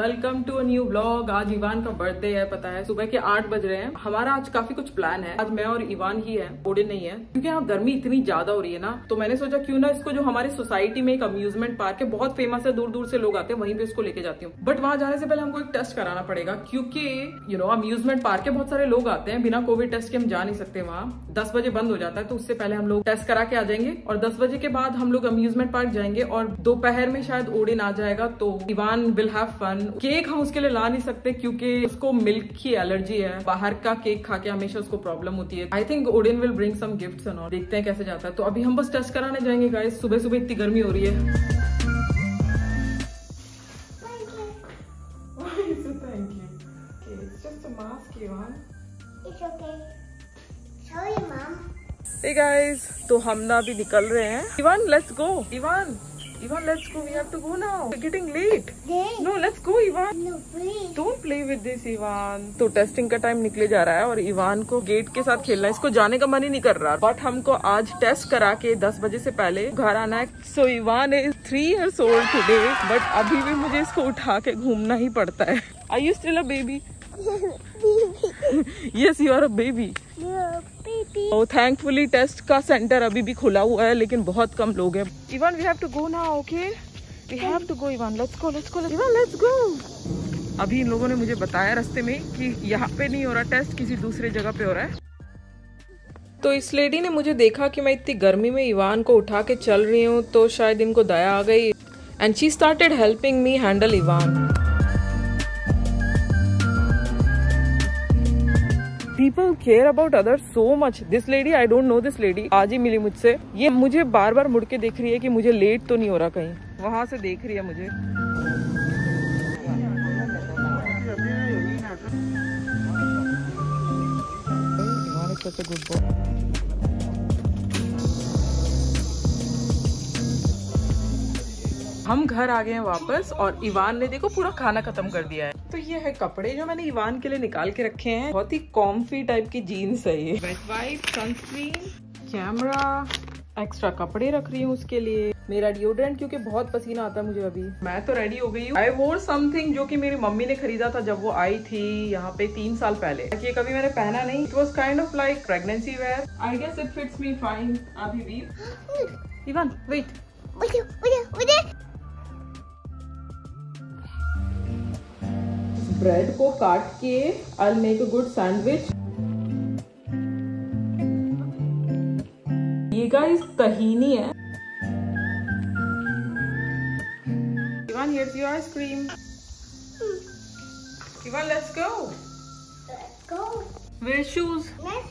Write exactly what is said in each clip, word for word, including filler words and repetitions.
Welcome to a new vlog. आज Ivan का birthday है, पता है सुबह के आठ बज रहे हैं। हमारा आज काफी कुछ प्लान है। आज मैं और इवान ही है, ओडिन नहीं है, क्योंकि यहाँ गर्मी इतनी ज्यादा हो रही है ना, तो मैंने सोचा क्यों ना इसको, जो हमारी सोसाइटी में एक अम्यूजमेंट पार्क है, बहुत फेमस है, दूर दूर से लोग आते हैं, वहीं पे इसको लेके जाती हूँ। बट वहां जाने से पहले हमको एक टेस्ट कराना पड़ेगा, क्योंकि यू नो अम्यूजमेंट पार्क के बहुत सारे लोग आते हैं, बिना कोविड टेस्ट के हम जा नहीं सकते। वहाँ दस बजे बंद हो जाता है, तो उससे पहले हम लोग टेस्ट करा के आ जाएंगे और दस बजे के बाद हम लोग अम्यूजमेंट पार्क जाएंगे और दोपहर में शायद ओडिन आ जाएगा, तो Ivan will have fun. Cake हम उसके लिए ला नहीं सकते क्योंकि उसको मिल्क की एलर्जी है, बाहर का केक खा के हमेशा उसको प्रॉब्लम होती है। I think Odin will bring some gifts and all, देखते हैं कैसे जाता है। तो अभी हम बस टेस्ट कराने जाएंगे गाइस। सुबह सुबह इतनी गर्मी हो रही है। Hey guys, तो हम ना अभी निकल रहे हैं। Ivan let's go, Ivan Ivan let's go, we have to go now, we are getting late. No let's go Ivan, don't play with this Ivan. तो टेस्टिंग का टाइम निकले जा रहा है और इवान को गेट के साथ खेलना है, इसको जाने का मन ही नहीं कर रहा, बट हमको आज टेस्ट करा के दस बजे से पहले घर आना है। So Ivan is three years old today, but अभी भी मुझे इसको उठा के घूमना ही पड़ता है। Are you still a baby? Yes, you are a baby. Oh, thankfully test का सेंटर अभी भी खुला हुआ है, लेकिन बहुत कम लोग हैं। Ivan, we have to go now, okay? We have to go, Ivan. Let's go, let's go, Ivan, let's go. अभी इन लोगों ने मुझे बताया रास्ते में कि यहाँ पे नहीं हो रहा टेस्ट, किसी दूसरे जगह पे हो रहा है। तो इस लेडी ने मुझे देखा कि मैं इतनी गर्मी में इवान को उठा के चल रही हूँ, तो शायद इनको दया आ गई, and she started helping me handle Ivan. People care about others so much. This lady, I don't know this lady. आज ही मिली मुझसे। ये मुझे बार बार मुड़ के देख रही है कि मुझे लेट तो नहीं हो रहा कहीं, वहां से देख रही है मुझे। Such a good boy. हम घर आ गए हैं वापस और इवान ने देखो पूरा खाना खत्म कर दिया है। तो ये है कपड़े जो मैंने इवान के लिए निकाल के रखे हैं। बहुत ही कॉम्फी टाइप की जीन्स है ये। Wet wipe, sunscreen, camera, extra कपड़े रख रही हूँ उसके लिए, मेरा डिओड्रेंट क्योंकि बहुत पसीना आता है मुझे अभी। मैं तो रेडी हो गई हूँ। आई वोर समथिंग जो कि मेरी मम्मी ने खरीदा था जब वो आई थी यहाँ पे तीन साल पहले। ये कभी मैंने पहना नहीं। It was kind of like pregnancy wear. I guess it fits me fine. अभी भी इवान वेट, ब्रेड को काट के I will make a good sandwich. ये गाइस तहीनी है। Ivan, here's your ice cream. Ivan, let's go. Let's go. Wear shoes.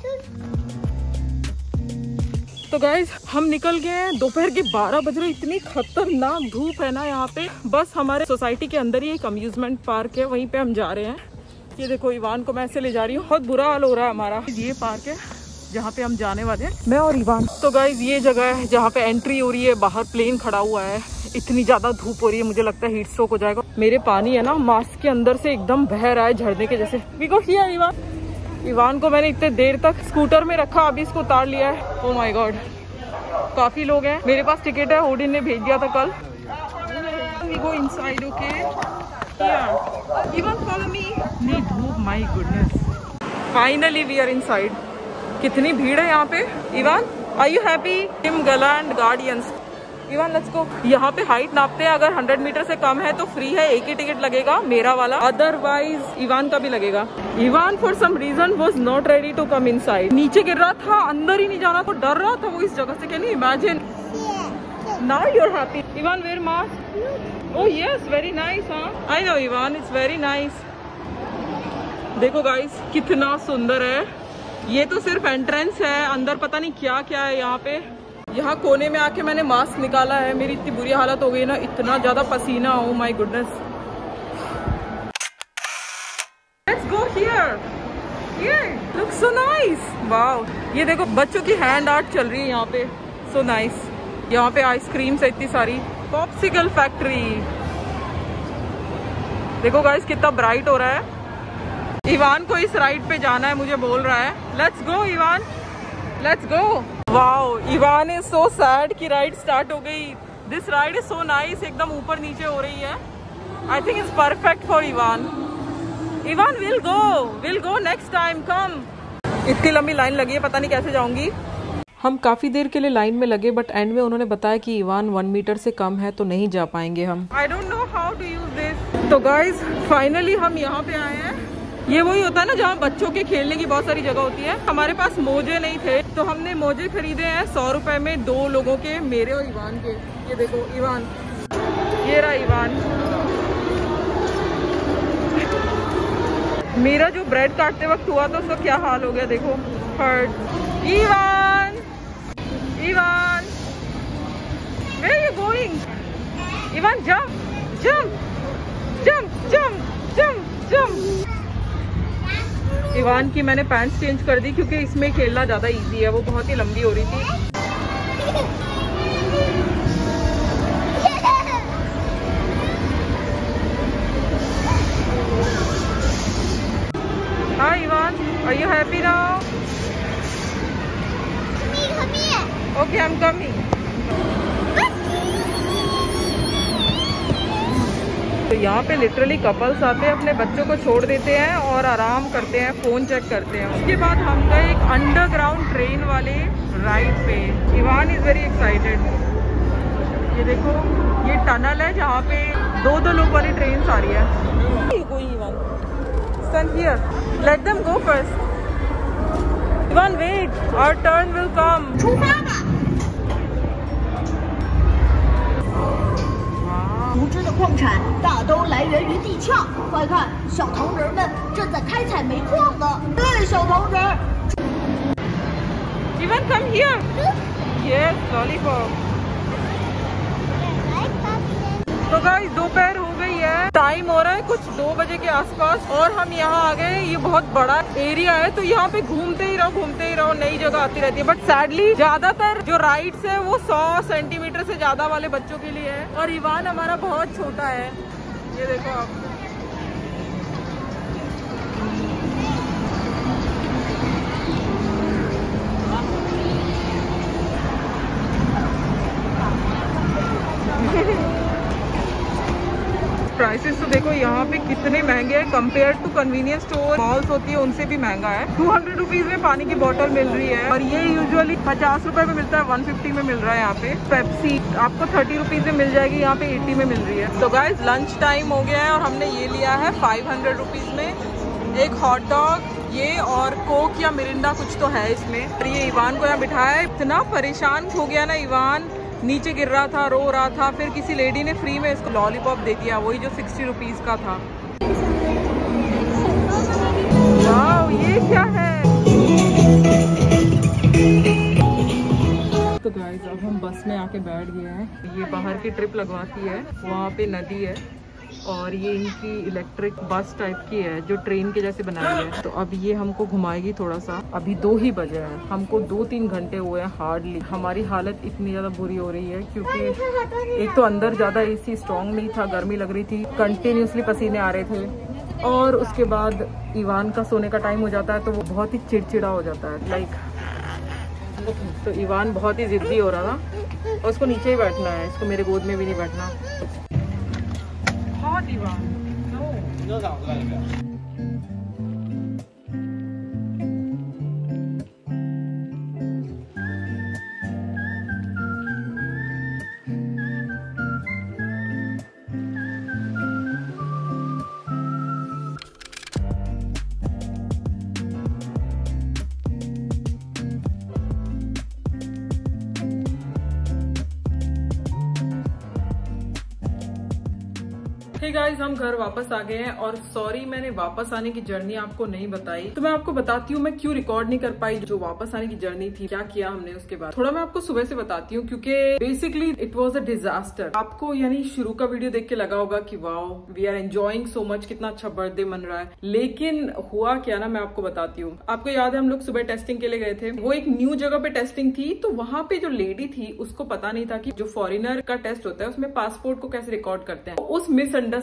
तो guys हम निकल गए हैं। दोपहर के बारह बज रहे, इतनी खतरनाक धूप है ना यहाँ पे। बस हमारे सोसाइटी के अंदर ही एक अम्यूजमेंट पार्क है, वहीं पे हम जा रहे हैं। ये देखो इवान को मैं ऐसे ले जा रही हूँ, बहुत बुरा हाल हो रहा है हमारा। ये पार्क है जहाँ पे हम जाने वाले हैं, मैं और इवान। तो गाइज ये जगह है जहाँ पे एंट्री हो रही है, बाहर प्लेन खड़ा हुआ है। इतनी ज्यादा धूप हो रही है, मुझे लगता है हीट स्ट्रोक हो जाएगा। मेरे पानी है ना मास्क के अंदर से एकदम बह रहा है झरने के जैसे। बिकॉज ये इवान इवान को मैंने इतने देर तक स्कूटर में रखा, अभी इसको उतार लिया है। ओह माय गॉड, काफी लोग हैं। मेरे पास टिकट है, ओडिन ने भेज दिया था कल। We go inside, okay? Yeah. Ivan, follow me. नहीं धूप, my goodness. Finally we are inside. कितनी भीड़ है यहाँ पे। Ivan, are you happy? Tim Gallant Guardians. Ivan, let's go. यहाँ पे हाइट नापते हैं, अगर हंड्रेड मीटर से कम है तो फ्री है, एक ही टिकट लगेगा, मेरा वाला। अदरवाइज इवान का भी लगेगा। Ivan for some reason was not ready to come inside. नीचे गिर रहा था, अंदर ही नहीं जाना, तो डर रहा था वो इस जगह से। Can you imagine? Now you are happy. Ivan, wear mask. Oh yes, very nice. हाँ, I know Ivan, it's very nice. देखो गाइस कितना सुंदर है। ये तो सिर्फ एंट्रेंस है, अंदर पता नहीं क्या क्या है यहाँ पे। यहाँ कोने में आके मैंने मास्क निकाला है, मेरी इतनी बुरी हालत हो गई ना, इतना ज्यादा पसीना। Oh my goodness. Let's go here. ये लुक सो नाइस। वाओ, ये देखो बच्चों की हैंड आर्ट चल रही है यहाँ पे, सो नाइस। यहाँ पे आइसक्रीम्स है इतनी सारी। Popsicle factory. देखो गाइस कितना ब्राइट हो रहा है। इवान को इस राइड पे जाना है, मुझे बोल रहा है। Let's go Ivan, let's go. Wow, Ivan is so sad कि राइड स्टार्ट हो गई। This ride is so nice, एकदम ऊपर नीचे हो रही है। I think it's perfect for Ivan. Ivan, we'll go. We'll go next time. Come. इतनी लंबी लाइन लगी है, पता नहीं कैसे जाऊंगी। हम काफी देर के लिए लाइन में लगे, बट एंड में उन्होंने बताया कि इवान वन मीटर से कम है तो नहीं जा पाएंगे हम। I don't know how to use this. तो गाइज फाइनली हम यहाँ पे आए हैं। ये वही होता है ना जहाँ बच्चों के खेलने की बहुत सारी जगह होती है। हमारे पास मोजे नहीं थे तो हमने मोजे खरीदे हैं सौ रुपए में, दो लोगों के, मेरे और इवान के। ये देखो इवान, ये रहा इवान। मेरा जो ब्रेड काटते वक्त हुआ था उसका क्या हाल हो गया देखो, hurt. Ivan, Ivan, where are you going? Ivan jump, jump, jump, jump, jump, jump. Ivan की मैंने पैंट्स चेंज कर दी क्योंकि इसमें खेलना ज्यादा इजी है, वो बहुत ही लंबी हो रही थी। Hi Ivan, are you happy now? Come here. Okay, I'm coming. तो यहाँ पे लिटरली कपल्स आते हैं, अपने बच्चों को छोड़ देते हैं और आराम करते हैं, फोन चेक करते हैं। उसके बाद हम गए एक अंडरग्राउंड ट्रेन वाले राइड पे। Ivan is very excited. ये देखो, ये टनल है जहाँ पे दो दो लोग वाली ट्रेन आ रही है। कोई Ivan stand here, let them go first. Ivan, wait, our turn will come. 出发吧。无知的矿产大都来源于地壳，快看，小糖人们正在开采煤矿呢。对，小糖人。 Ivan, come here. Yes, lollipop. तो गाइस दोपहर हो गई है, टाइम हो रहा है कुछ दो बजे के आसपास और हम यहाँ आ गए। ये बहुत बड़ा एरिया है तो यहाँ पे घूमते ही रहो घूमते ही रहो, नई जगह आती रहती है। बट सैडली ज्यादातर जो राइड्स है वो सौ सेंटीमीटर से ज्यादा वाले बच्चों के लिए है और इवान हमारा बहुत छोटा है। ये देखो आप, प्राइसेस तो देखो यहाँ पे कितने महंगे हैं compare to convenience store malls होती है उनसे भी महंगा है। टू हंड्रेड रुपीज में पानी की बोतल मिल रही है और ये यूजुअली पचास रुपए में मिलता है, वन फिफ्टी में मिल रहा है। यहाँ पे पेप्सी आपको थर्टी रुपीज में मिल जाएगी, यहाँ पे एटी में मिल रही है। तो गाइज लंच टाइम हो गया है और हमने ये लिया है फाइव हंड्रेड रुपीज में एक हॉट डॉग, ये और कोक या मिरिंडा कुछ तो है इसमें। और ये इवान को यहाँ बिठाया है। इतना परेशान हो गया ना इवान, नीचे गिर रहा था, रो रहा था, फिर किसी लेडी ने फ्री में इसको लॉलीपॉप दे दिया, वही जो सिक्सटी रुपीज का था। वाओ, ये क्या है? तो गाइस अब हम बस में आके बैठ गए हैं। ये बाहर की ट्रिप लगवाती है, वहाँ पे नदी है और ये इनकी इलेक्ट्रिक बस टाइप की है जो ट्रेन के जैसे बनाई है। तो अब ये हमको घुमाएगी थोड़ा सा। अभी दो ही बजे हैं, हमको दो तीन घंटे हुए हैं हार्डली। हमारी हालत इतनी ज़्यादा बुरी हो रही है क्योंकि एक तो अंदर ज़्यादा एसी स्ट्रॉन्ग नहीं था, गर्मी लग रही थी, कंटिन्यूसली पसीने आ रहे थे और उसके बाद इवान का सोने का टाइम हो जाता है तो वो बहुत ही चिड़चिड़ा हो जाता है लाइक। तो इवान बहुत ही जिद्दी हो रहा था और उसको नीचे ही बैठना है, इसको मेरे गोद में भी नहीं बैठना। Ivan. No. हे गाइस, हम घर वापस आ गए हैं और सॉरी मैंने वापस आने की जर्नी आपको नहीं बताई। तो मैं आपको बताती हूँ मैं क्यों रिकॉर्ड नहीं कर पाई। जो वापस आने की जर्नी थी, क्या किया हमने उसके बाद थोड़ा मैं आपको सुबह से बताती हूँ क्योंकि basically it was a disaster. आपको यानी शुरू का वीडियो देख के लगा होगा कि wow we are enjoying so much, कितना अच्छा बर्थडे मन रहा है। लेकिन हुआ क्या ना, मैं आपको बताती हूँ। आपको याद है हम लोग सुबह टेस्टिंग के लिए गए थे, वो एक न्यू जगह पे टेस्टिंग थी। तो वहां पे जो लेडी थी उसको पता नहीं था कि जो फॉरेनर का टेस्ट होता है उसमें पासपोर्ट को कैसे रिकॉर्ड करते हैं। उस मिसअंडरस्टैंडिंग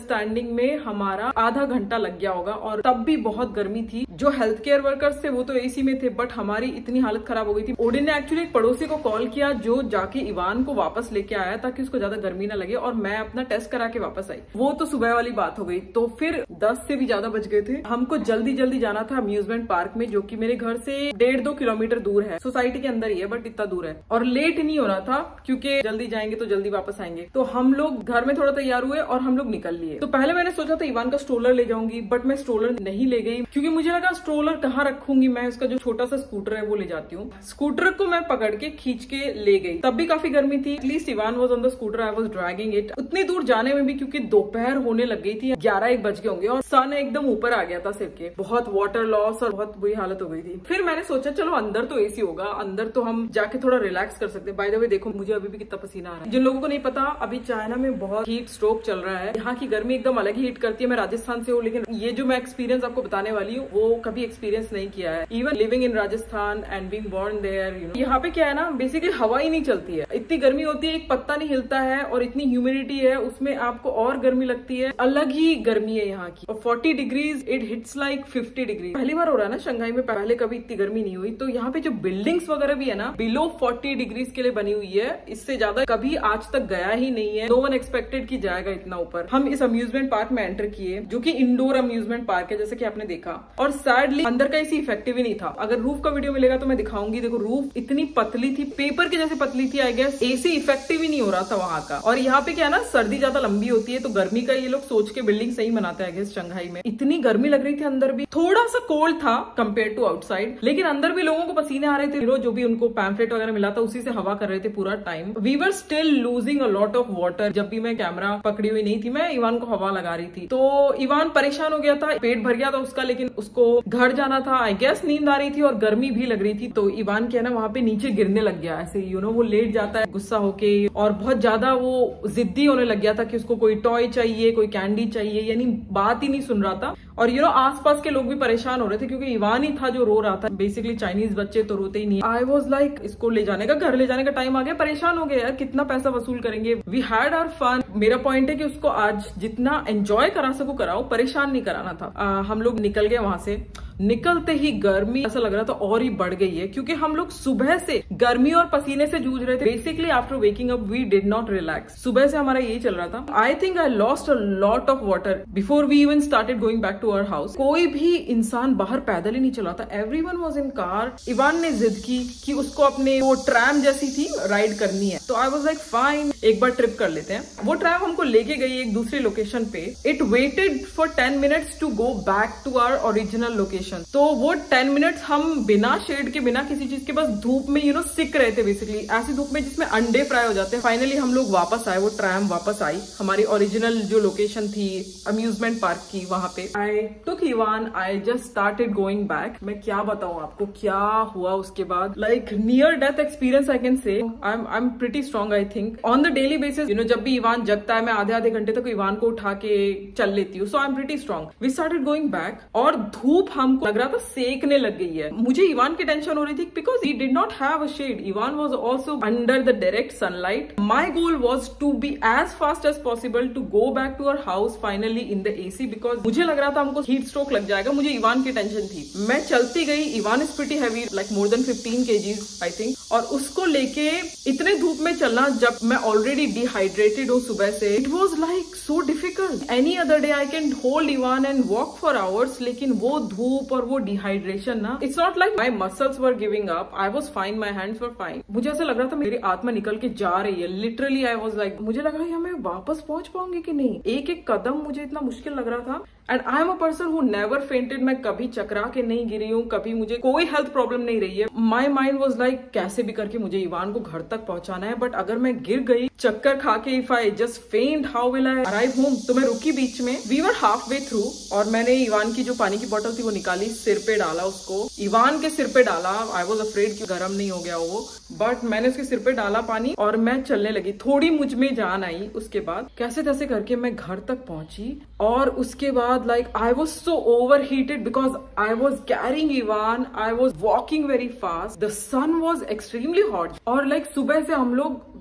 अंडरस्टैंडिंग में हमारा आधा घंटा लग गया होगा, और तब भी बहुत गर्मी थी। जो हेल्थ केयर वर्कर्स थे वो तो एसी में थे, बट हमारी इतनी हालत खराब हो गई थी। ओडिन ने एक्चुअली एक पड़ोसी को कॉल किया जो जाके इवान को वापस लेके आया ताकि उसको ज्यादा गर्मी ना लगे, और मैं अपना टेस्ट करा के वापस आई। वो तो सुबह वाली बात हो गई। तो फिर दस से भी ज्यादा बज गए थे। हमको जल्दी जल्दी जाना था अम्यूजमेंट पार्क में, जो कि मेरे घर से डेढ़ दो किलोमीटर दूर है। सोसाइटी के अंदर ही है बट इतना दूर है, और लेट नहीं हो रहा था क्योंकि जल्दी जाएंगे तो जल्दी वापस आएंगे। तो हम लोग घर में थोड़ा तैयार हुए और हम लोग निकल लिए। तो पहले मैंने सोचा था इवान का स्ट्रोलर ले जाऊंगी, बट मैं स्ट्रोलर नहीं ले गई क्योंकि मुझे लगा स्ट्रोलर कहाँ रखूंगी मैं, उसका जो छोटा सा स्कूटर है वो ले जाती हूँ। स्कूटर को मैं पकड़ के खींच के ले गई, तब भी काफी गर्मी थी। At least Ivan was on the scooter, I was dragging it. उतनी दूर जाने में भी क्योंकि दोपहर होने लग गई थी, ग्यारह एक बज गए होंगे, और सन एकदम ऊपर आ गया था सिर के। बहुत वाटर लॉस और बहुत बुरी हालत हो गई थी। फिर मैंने सोचा चलो अंदर तो एसी होगा, अंदर तो हम जाके थोड़ा रिलैक्स कर सकते हैं। बाय द वे देखो मुझे अभी भी कितना पसीना आ रहा है। जिन लोगों को नहीं पता, अभी चाइना में बहुत हीट स्ट्रोक चल रहा है। यहाँ की गर्मी एकदम अलग ही हीट करती है। मैं राजस्थान से हूँ, लेकिन ये जो मैं एक्सपीरियंस आपको बताने वाली हूँ वो कभी एक्सपीरियंस नहीं किया है। Even living in Rajasthan and being born there, you know, यहाँ पे क्या है ना, बेसिकली हवा ही नहीं चलती है। इतनी गर्मी होती है, एक पत्ता नहीं हिलता है, और इतनी ह्यूमिडिटी है उसमें, आपको और गर्मी लगती है। अलग ही गर्मी है यहाँ की। और forty degrees it hits like fifty degree. पहली बार हो रहा है ना शंघाई में, पहले कभी इतनी गर्मी नहीं हुई। तो यहाँ पे जो बिल्डिंग्स वगैरह भी है ना, बिलो फोर्टी डिग्रीज के लिए बनी हुई है। इससे ज्यादा कभी आज तक गया ही नहीं है। नो वन एक्सपेक्टेड कि जाएगा इतना ऊपर। हम इस अम्यूजमेंट पार्क में एंटर किए, जो कि इंडोर अम्यूजमेंट पार्क है जैसे कि आपने देखा, और सैडली अंदर का एसी इफेक्टिव ही नहीं था। अगर रूफ का वीडियो मिलेगा तो मैं दिखाऊंगी। देखो रूफ इतनी पतली थी, पेपर के जैसे पतली थी। आई गेस एसी इफेक्टिव ही नहीं हो रहा था वहां का। और यहाँ पे क्या है ना, सर्दी ज्यादा लंबी होती है तो गर्मी का ये लोग सोच के बिल्डिंग सही बनाते हैं। शंघाई में इतनी गर्मी लग रही थी, अंदर भी थोड़ा सा कोल्ड था कंपेयर टू आउटसाइड, लेकिन अंदर भी लोगों को पसीने आ रहे थे। जो भी उनको पैम्फलेट वगैरह मिला था उसी से हवा कर रहे थे पूरा time. We were still losing a lot of water. जब भी मैं कैमरा पकड़ी हुई नहीं थी, मैं इवान को हवा लगा रही थी। तो इवान परेशान हो गया था, पेट भर गया था उसका, लेकिन उसको घर जाना था। आई गेस नींद आ रही थी और गर्मी भी लग रही थी। तो इवान क्या है ना, वहां पे नीचे गिरने लग गया ऐसे, यू नो, वो लेट जाता है गुस्सा होके, और बहुत ज्यादा वो जिद्दी होने लग गया था कि उसको कोई टॉय चाहिए, कोई कैंडी चाहिए, यानी बात ही नहीं सुन रहा था। और यू नो आसपास के लोग भी परेशान हो रहे थे क्योंकि इवान ही था जो रो रहा था। बेसिकली चाइनीज बच्चे तो रोते ही नहीं। आई वॉज लाइक इसको ले जाने का, घर ले जाने का टाइम आ गया। परेशान हो गए यार, कितना पैसा वसूल करेंगे। We had our fun. मेरा पॉइंट है कि उसको आज जितना एंजॉय करा सको कराओ, परेशान नहीं कराना था। आ, हम लोग निकल गए वहां से। निकलते ही गर्मी ऐसा लग रहा था और ही बढ़ गई है, क्योंकि हम लोग सुबह से गर्मी और पसीने से जूझ रहे थे। Basically after waking up we did not relax. सुबह से हमारा यही चल रहा था। I think I lost a lot of water before we even started going back to our house. कोई भी इंसान बाहर पैदल ही नहीं चला था, everyone was in car. Ivan ने जिद की कि उसको अपने वो ट्रैम जैसी थी राइड करनी है। तो आई वाज लाइक फाइन, एक बार ट्रिप कर लेते हैं। वो ट्रैम हमको लेके गई एक दूसरी लोकेशन पे। It waited for ten minutes to go back to our original location. तो वो टेन मिनट्स हम बिना शेड के, बिना किसी चीज के, बस धूप में यू नो सिक रहे थे। बेसिकली ऐसी धूप में जिसमें अंडे फ्राई हो जाते हैं। फाइनली हम लोग वापस आए, वो ट्रैम वापस आई हमारी ओरिजिनल जो लोकेशन थी अम्यूजमेंट पार्क की, वहां पे। I took Ivan, I just started going back. मैं क्या बताऊं आपको क्या हुआ उसके बाद। Like near death experience I can say. I am I am pretty strong I think on the daily basis. You know जब भी इवान जगता है, मैं आधे आधे घंटे तक इवान को उठा के चल लेती हूँ। So I am pretty strong. We started going back, और धूप हमको लग रहा था सेकने लग गई है। मुझे इवान की टेंशन हो रही थी because he did not have a shade. Ivan was also under the direct sunlight. My goal was to be as fast as possible to go back to our house finally in the AC, because मुझे लग रहा था हमको heat stroke लग जाएगा। मुझे Ivan की tension थी। मैं चलती गई। Ivan is pretty heavy, like more than fifteen KGs I think, और उसको लेके इतने धूप में चलना जब मैं ऑलरेडी डिहाइड्रेटेड हूँ सुबह से, it was like so difficult. Any other day I can hold Ivan and walk for hours, लेकिन वो धूप और वो डिहाइड्रेशन ना, it's not like my muscles were giving up. I was fine, my hands were fine. मुझे ऐसा लग रहा था मेरी आत्मा निकल के जा रही है। लिटरली आई वॉज लाइक, मुझे लग रहा है मैं वापस पहुंच पाऊंगी कि नहीं। एक एक कदम मुझे इतना मुश्किल लग रहा था। And I am a person who never fainted. मैं कभी चकरा के नहीं गिरी हूँ, कभी मुझे कोई हेल्थ प्रॉब्लम नहीं रही है। माई माइंड वॉज लाइक कैसे भी करके मुझे इवान को घर तक पहुंचाना है। बट अगर मैं गिर गई चक्कर खा के, if I just faint, how will I arrive home. तो मैं रुकी बीच में। We were halfway through, और मैंने इवान की जो पानी की बोतल थी वो निकाली, सिर पे डाला उसको, इवान के सिर पे डाला। आई वॉज अफ्रेड कि गर्म नहीं हो गया वो, बट मैंने उसके सिर पे डाला पानी और मैं चलने लगी। थोड़ी मुझ में जान आई। उसके बाद कैसे तैसे करके मैं घर तक पहुंची, और उसके बाद like I was so overheated because I was carrying Ivan, I was walking very fast, the sun was extremely hot, और लाइक सुबह से हम लोग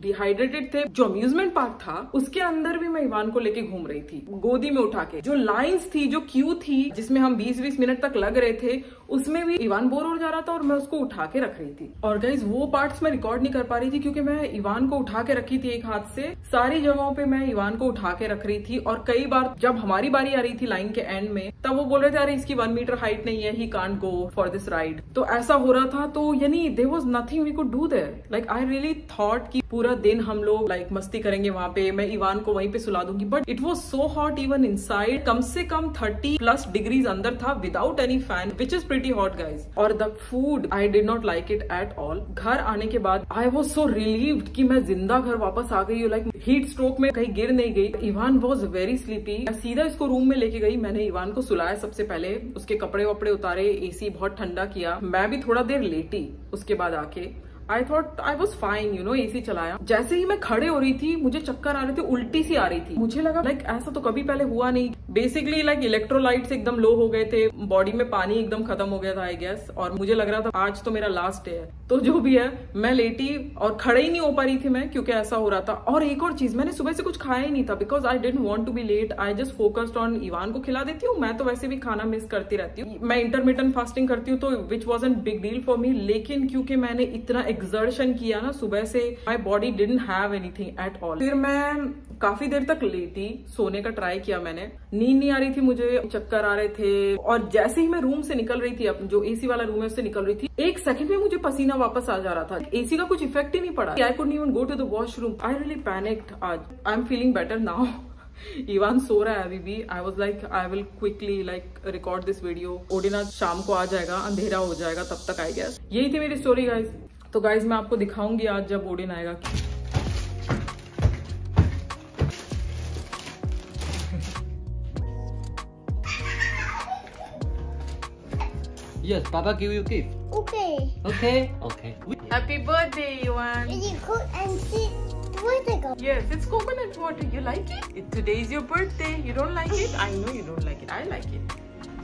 डिहाइड्रेटेड थे। जो अम्यूजमेंट पार्क था उसके अंदर भी मैं इवान को लेके घूम रही थी, गोदी में उठा के। जो लाइन्स थी, जो क्यू थी जिसमें हम बीस बीस मिनट तक लग रहे थे, उसमें भी इवान बोर हो जा रहा था और मैं उसको उठा के रख रही थी। और गाइज वो पार्ट्स मैं रिकॉर्ड नहीं कर पा रही थी क्योंकि मैं इवान को उठा के रखी थी एक हाथ से। सारी जगहों पे मैं इवान को उठा के रख रही थी और कई बार जब हमारी बारी आ रही थी लाइन के एंड में, तब वो बोल रहे थे अरे इसकी वन मीटर हाइट नहीं है, he can't go for this ride. तो ऐसा हो रहा था। तो यानी there was nothing we could do there. Like I really thought कि पूरा दिन हम लोग लाइक like, मस्ती करेंगे वहां पे, मैं इवान को वहीं पे सुला दूंगी, but it was so hot even inside. कम से कम थर्टी प्लस डिग्रीज अंदर था without any fan, which is pretty hot guys. और the food I did not like it at all. घर आने के बाद आई वाज सो रिलीव्ड कि मैं जिंदा घर वापस आ गई हूँ। लाइक हीट स्ट्रोक में कहीं गिर नहीं गई। Ivan was very sleepy. मैं सीधा इसको रूम में लेके गई। मैंने इवान को सुलाया सबसे पहले, उसके कपड़े वपड़े उतारे, एसी बहुत ठंडा किया, मैं भी थोड़ा देर लेटी। उसके बाद आके I thought I was fine, you know, AC चलाया। जैसे ही मैं खड़े हो रही थी मुझे चक्कर आ रहे थे, उल्टी सी आ रही थी। मुझे लगा लाइक ऐसा तो कभी पहले हुआ नहीं। बेसिकली लाइक इलेक्ट्रोलाइट्स एकदम लो हो गए थे, बॉडी में पानी एकदम खत्म हो गया था आई गेस। और मुझे लग रहा था आज तो मेरा लास्ट डे है। तो जो भी है, मैं लेटी और खड़े ही नहीं हो पा रही थी मैं, क्योंकि ऐसा हो रहा था। और एक और चीज, मैंने सुबह से कुछ खाया ही नहीं था because I didn't want to be late. I just focused on Ivan को खिला देती हूँ। मैं तो वैसे भी खाना मिस करती रहती हूँ। मैं इंटरमिटेंट फास्टिंग करती हूँ, तो which wasn't big deal for me. लेकिन क्योंकि मैंने इतना एक्सर्शन किया ना सुबह से, my body didn't have anything at all. फिर मैं काफी देर तक लेटी, सोने का ट्राई किया मैंने, नींद नहीं आ रही थी मुझे, चक्कर आ रहे थे। और जैसे ही मैं रूम से निकल रही थी, अब जो एसी वाला रूम है उससे निकल रही थी, एक सेकंड में मुझे पसीना वापस आ जा रहा था। एसी का कुछ इफेक्ट ही नहीं पड़ा। I couldn't even go to the washroom. I really panicked. आज I am feeling better now. Ivan सो रहा है अभी भी। I was like I will quickly like record this video. ओडिन आज शाम को आ जाएगा, अंधेरा हो जाएगा तब तक आई गेस। यही थी मेरी स्टोरी गाइज। तो गाइज मैं आपको दिखाऊंगी आज जब ओडिन आएगा। Yes, Papa give you gift. Okay. Okay? Okay. Happy birthday, Ivan. Is it cool and see where's it go? Yes, it's coconut water. You like it? it? Today is your birthday. You don't like it? I know you don't like it. I like it.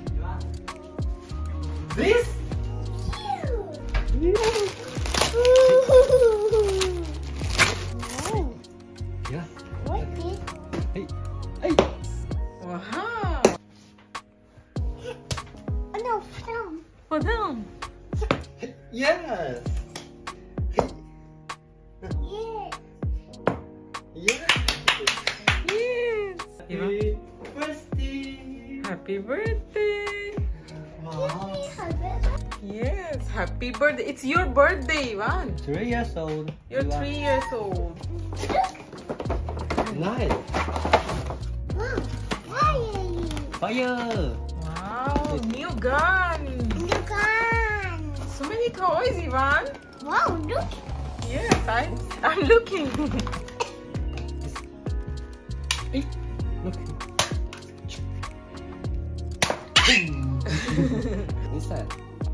This? Yeah. What is? Hey. Hey. Wow. Oh no, film. For them. Yes. Yeah. Yes. Yes. Happy birthday. Happy birthday. Wow. Yes. Happy birthday. It's your birthday, Ivan. Three years old. You're You are three years old. Nice. Mom, fire. Fire. Wow. New gun. You can. So many toys, Ivan. Wow, look. Yes, I, I'm looking. Hey. Look. What's that?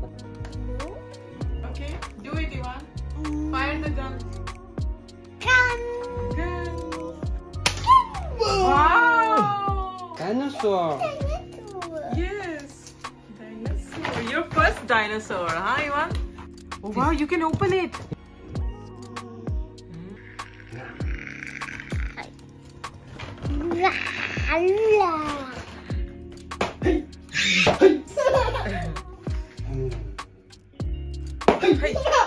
Okay, do it, Ivan. Fire the gun. Can. Gun. Wow! Dinosaur. Yes. Dinosaur. Your first dinosaur, huh, Ivan? Oh, wow, you can open it. Hey.